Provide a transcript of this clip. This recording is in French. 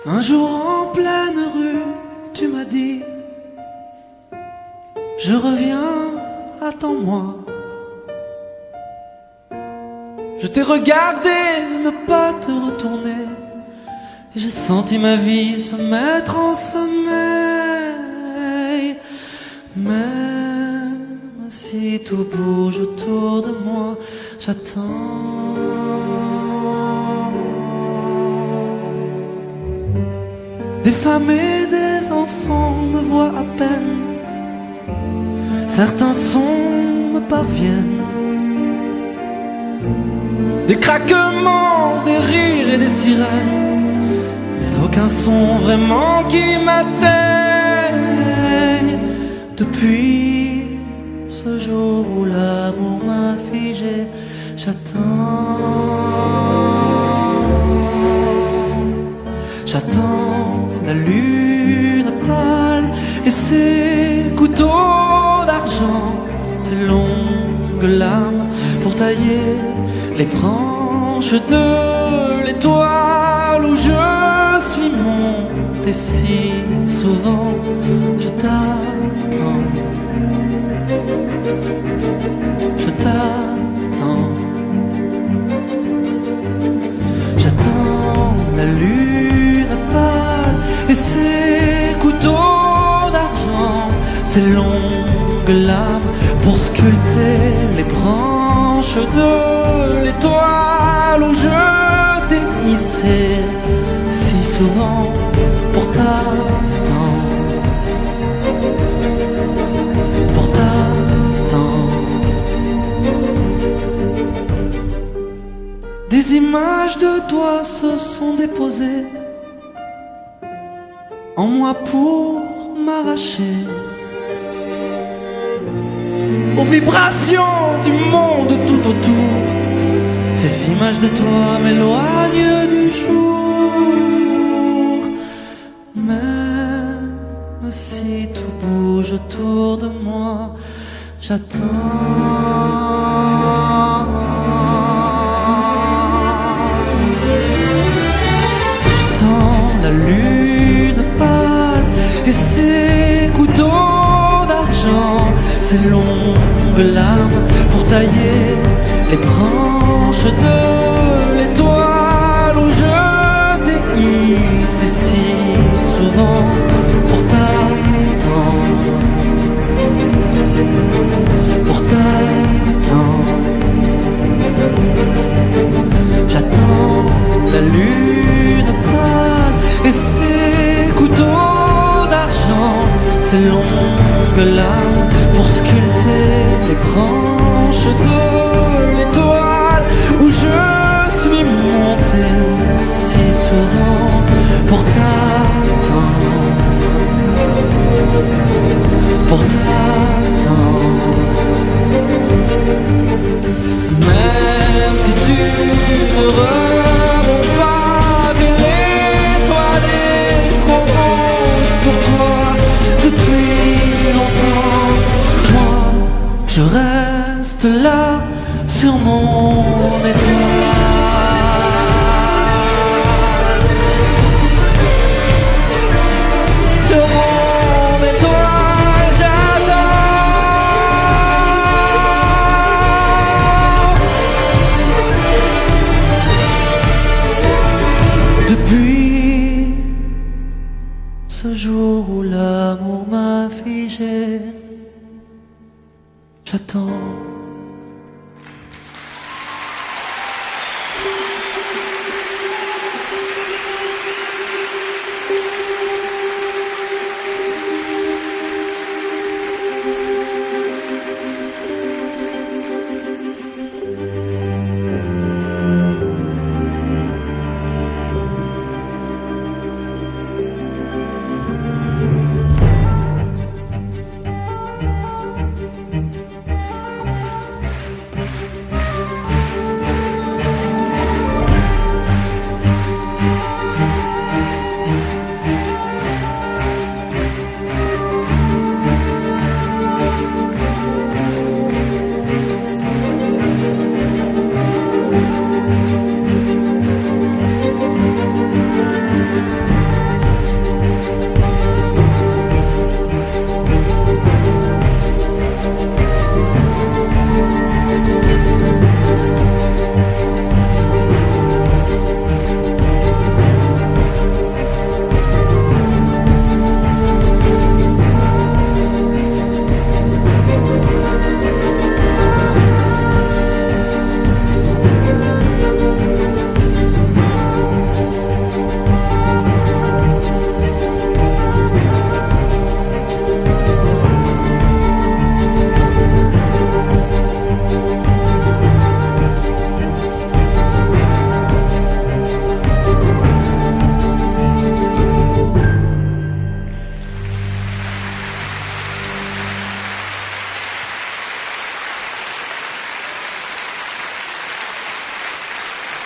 Un jour en pleine rue, tu m'as dit: je reviens, attends-moi. Je t'ai regardé ne pas te retourner, et j'ai senti ma vie se mettre en sommeil. Même si tout bouge autour de moi, j'attends. Des femmes et des enfants me voient à peine, certains sons me parviennent, des craquements, des rires et des sirènes, mais aucun son vraiment qui m'atteigne. Depuis ce jour où l'amour m'a figé, j'attends la lune pâle et ses couteaux d'argent, ses longues lames pour tailler les branches de l'étoile où je suis monté si souvent. Je t'attends, je t'attends, j'attends la lune pâle et ses couteaux d'argent, ses longues lames pour sculpter les branches de l'étoile où je t'ai hissé si souvent pour t'attendre, pour t'attendre. Des images de toi se sont déposées en moi pour m'arracher aux vibrations du monde tout autour. Ces images de toi m'éloignent du jour. Même si tout bouge autour de moi, j'attends. J'attends la lune pâle et ses couteaux d'argent, ces longues lames pour tailler les branches de l'étoile où je t'ai hissé si souvent pour t'attendre, pour t'attendre. J'attends la lune pâle et ses couteaux d'argent, ces longues lames pour sculpter les branches de l'étoile où je suis monté si souvent.